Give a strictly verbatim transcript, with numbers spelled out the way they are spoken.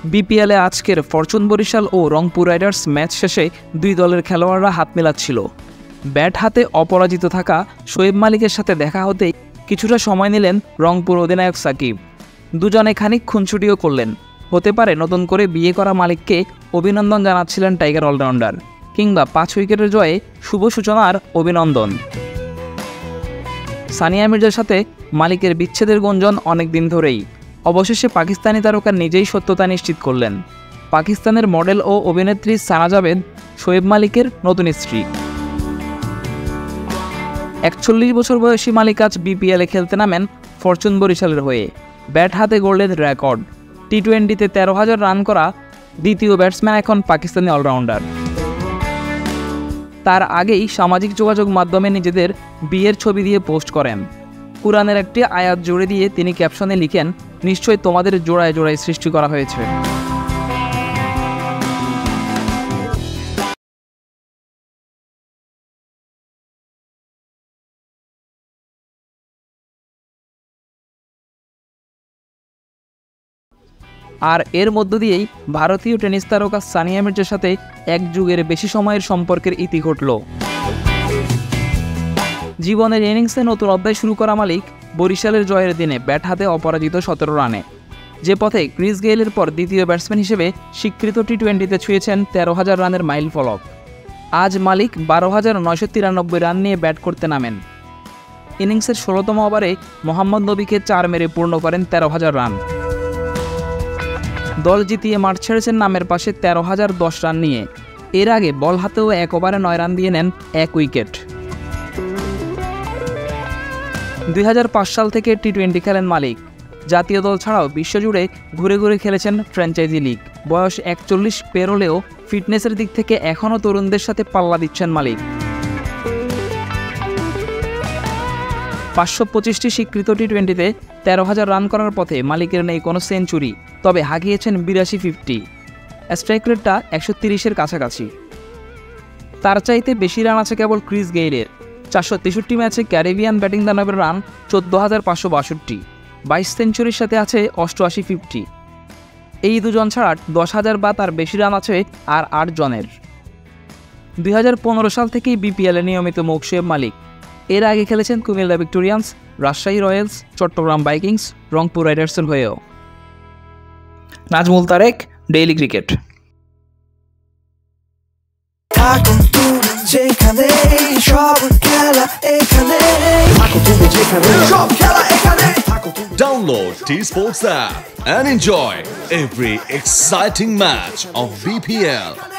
বিপিএলে আজকের ফরচুন বরিশাল ও রংপুর রাইডার্স ম্যাচ শেষে দুই দলের খেলোয়াড়রা হাত মেলাচ্ছিল। ব্যাট হাতে অপরাজিত থাকা শোয়েব মালিকের সাথে দেখা হতেই কিছুটা সময় নিলেন রংপুর অধিনায়ক সাকিব। দুজনে খানিক খুনছুটিও করলেন। হতে পারে নতুন করে বিয়ে করা মালিককে অভিনন্দন জানাচ্ছিলেন টাইগার অলরাউন্ডার, কিংবা পাঁচ উইকেটের জয়ে শুভ সূচনার অভিনন্দন। সানিয়া মির্জার সাথে মালিকের বিচ্ছেদের গুঞ্জন অনেক দিন ধরেই। অবশেষে পাকিস্তানি তারকা নিজেই সত্যতা নিশ্চিত করলেন। পাকিস্তানের মডেল ও অভিনেত্রী সানা জাভেদ শোয়েব মালিকের নতুন স্ত্রী। একচল্লিশ বছর বয়সী মালিক আজ বিপিএলে খেলতে নামেন ফরচুন বরিশালের হয়ে। ব্যাট হাতে গড়লেন রেকর্ড। টি টোয়েন্টিতে তেরো হাজার রান করা দ্বিতীয় ব্যাটসম্যান এখন পাকিস্তানি অলরাউন্ডার। তার আগেই সামাজিক যোগাযোগ মাধ্যমে নিজেদের বিয়ের ছবি দিয়ে পোস্ট করেন। কুরআনের একটি আয়াত জুড়ে দিয়ে তিনি ক্যাপশনে লিখেন, নিশ্চয়ই তোমাদের জোড়ায় জোড়ায় সৃষ্টি করা হয়েছে। আর এর মধ্য দিয়েই ভারতীয় টেনিস তারকা সানিয়া মির্জার সাথে এক যুগের বেশি সময়ের সম্পর্কের ইতি ঘটল। জীবনের ইনিংসে নতুন অধ্যায় শুরু করা মালিক বরিশালের জয়ের দিনে ব্যাট হাতে অপরাজিত সতেরো রানে, যে পথে ক্রিস গেইলের পর দ্বিতীয় ব্যাটসম্যান হিসেবে স্বীকৃত টি টোয়েন্টিতে ছুঁয়েছেন তেরো হাজার রানের মাইল ফলক। আজ মালিক বারো হাজার নয়শো তিরানব্বই রান নিয়ে ব্যাট করতে নামেন। ইনিংসের ষোলোতম ওভারে মোহাম্মদ নবীকে চার মেরে পূর্ণ করেন তেরো হাজার রান। দল জিতিয়ে মাঠ ছেড়েছেন নামের পাশে তেরো হাজার দশ রান নিয়ে। এর আগে বল হাতেও এক ওভারে নয় রান দিয়ে নেন এক উইকেট। দুই হাজার পাঁচ সাল থেকে টি টোয়েন্টি খেলেন মালিক। জাতীয় দল ছাড়াও বিশ্বজুড়ে ঘুরে ঘুরে খেলেছেন ফ্র্যাঞ্চাইজি লিগ। বয়স একচল্লিশ পেরোলেও ফিটনেসের দিক থেকে এখনও তরুণদের সাথে পাল্লা দিচ্ছেন মালিক। পাঁচশো পঁচিশটি স্বীকৃত টি টোয়েন্টিতে তেরো হাজার রান করার পথে মালিকের নেই কোনো সেঞ্চুরি, তবে হাঁকিয়েছেন বিরাশি ফিফটি। স্ট্রাইক রেটটা একশো তিরিশের কাছাকাছি। তার চাইতে বেশি রান আছে কেবল ক্রিস গেইলের। চারশো তেষট্টি ম্যাচে ক্যারিবিয়ান ব্যাটিং দানবের রান চোদ্দ হাজার পাঁচশো বাষট্টি। বাইশ সেঞ্চুরির সাথে আছে অষ্টআশি ফিফটি। এই দুজন ছাড়া দশ হাজার বা তার বেশি রান আছে আর আট জনের। দুই হাজার পনেরো সাল থেকেই বিপিএলে নিয়মিত মুখ শোয়েব মালিক। এর আগে খেলেছেন Comilla Victorians, Rajshahi Royals, Chattogram Vikings, Rangpur রাইডার্সের হয়েও। Nazmul Tarek, Daily Cricket. Download T Sports app and enjoy every exciting match of B P L.